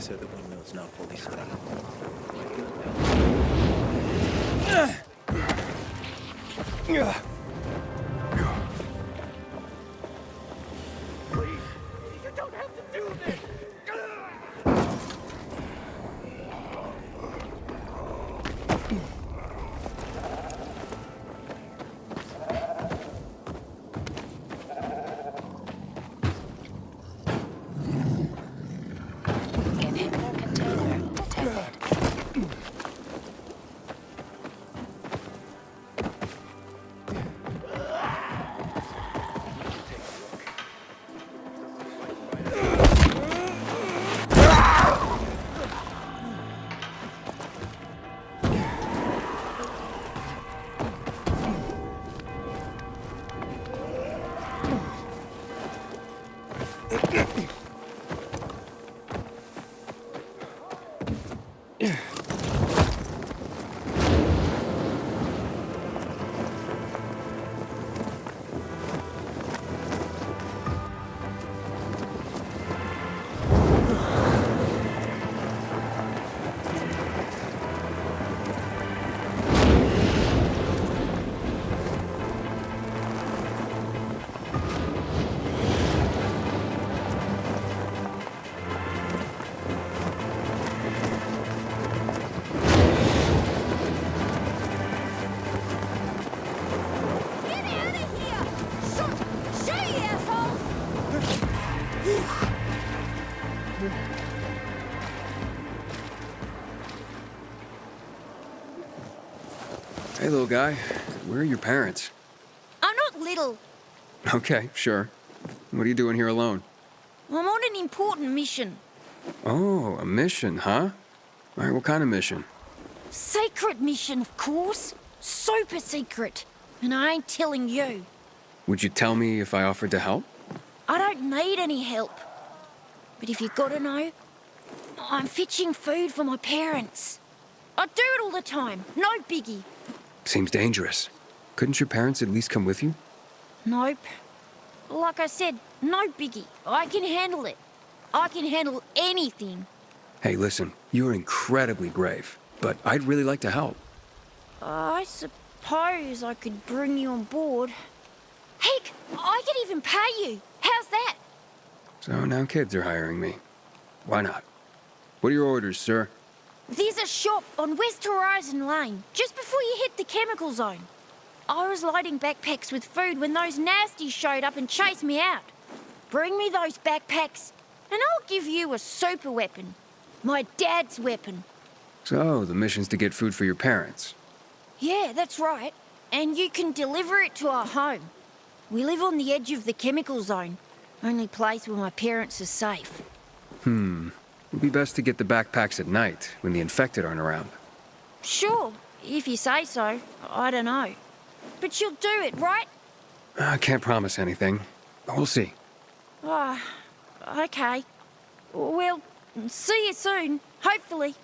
said the windmill is not fully stocked. Please, you don't have to do this! Inhibitor container detected. Hey, little guy. Where are your parents? I'm not little. Okay, sure. What are you doing here alone? I'm on an important mission. Oh, a mission, huh? All right, what kind of mission? Secret mission, of course. Super secret. And I ain't telling you. Would you tell me if I offered to help? I don't need any help. But if you gotta know, I'm fetching food for my parents. I do it all the time. No biggie. Seems dangerous. Couldn't your parents at least come with you? Nope. Like I said, no biggie. I can handle it. I can handle anything. Hey, listen, you're incredibly brave, but I'd really like to help. I suppose I could bring you on board. Heck, I could even pay you. How's that? So now kids are hiring me. Why not? What are your orders, sir? There's a shop on West Horizon Lane, just before you hit the chemical zone. I was loading backpacks with food when those nasties showed up and chased me out. Bring me those backpacks, and I'll give you a super weapon. My dad's weapon. So, the mission's to get food for your parents. Yeah, that's right. And you can deliver it to our home. We live on the edge of the chemical zone. Only place where my parents are safe. It'd be best to get the backpacks at night, when the infected aren't around. Sure, if you say so. I don't know. But you'll do it, right? I can't promise anything. We'll see. Ah, okay. Well, see you soon, hopefully.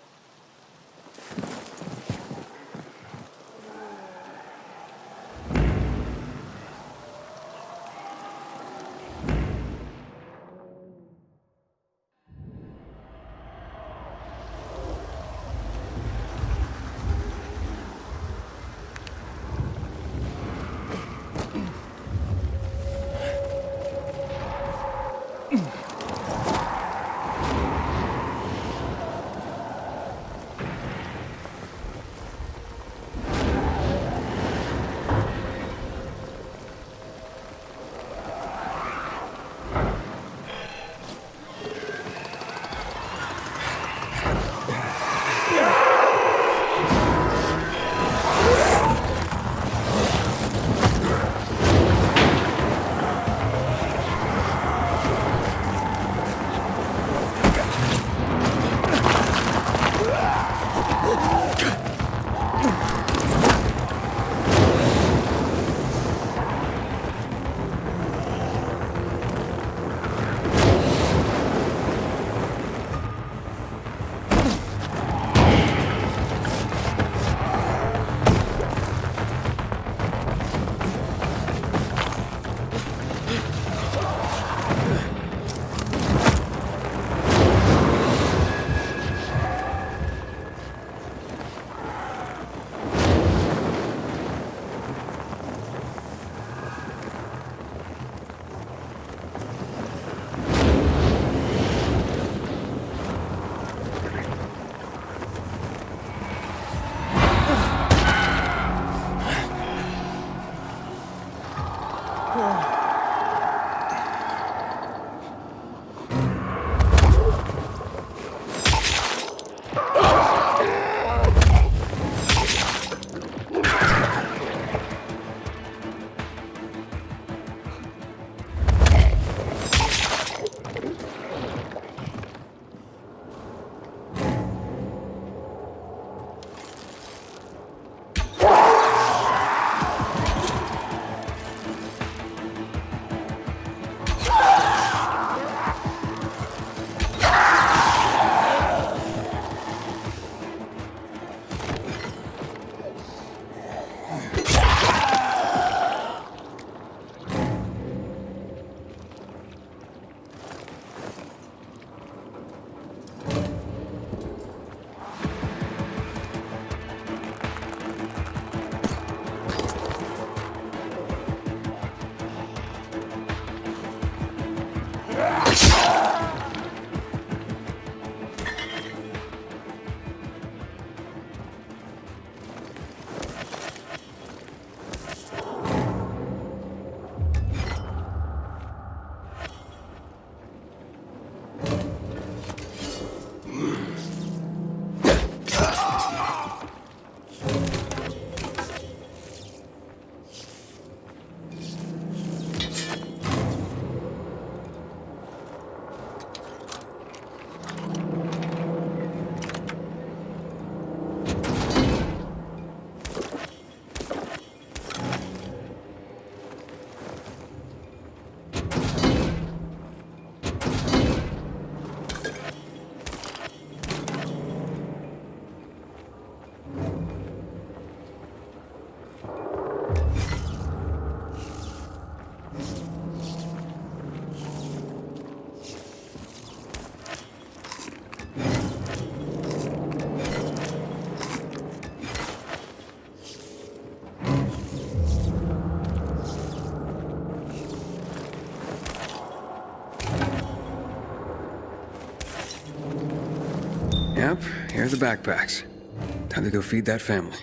Yep, here are the backpacks. Time to go feed that family.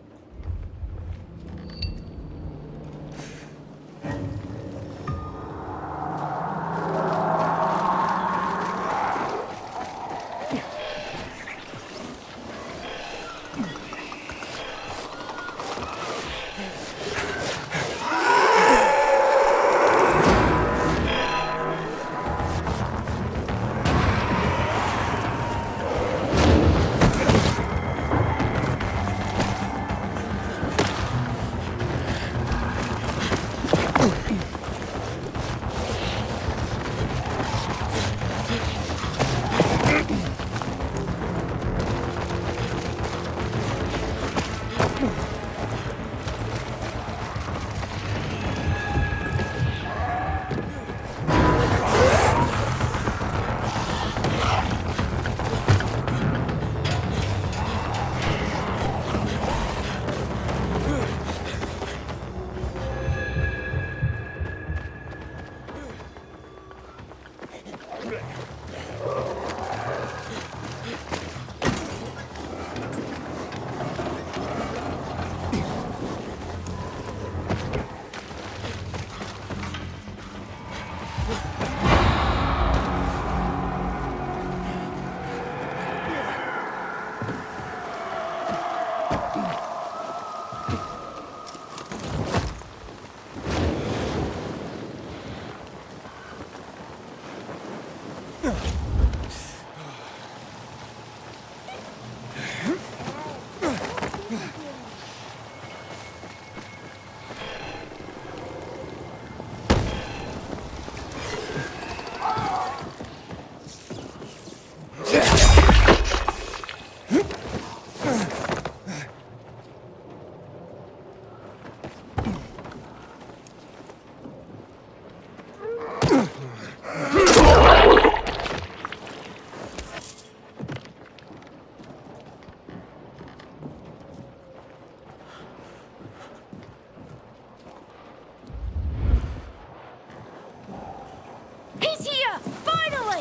He's here! Finally!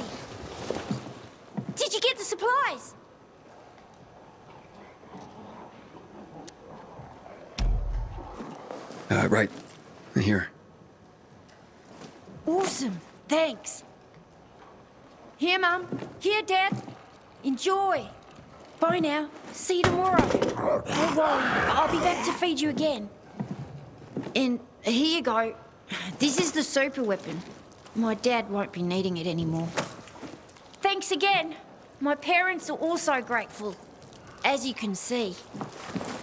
Did you get the supplies? Right. Here. Awesome. Thanks. Here, Mum. Here, Dad. Enjoy. Bye now. See you tomorrow. Don't worry. I'll be back to feed you again. And here you go. This is the super weapon. My dad won't be needing it anymore. Thanks again. My parents are also grateful, as you can see.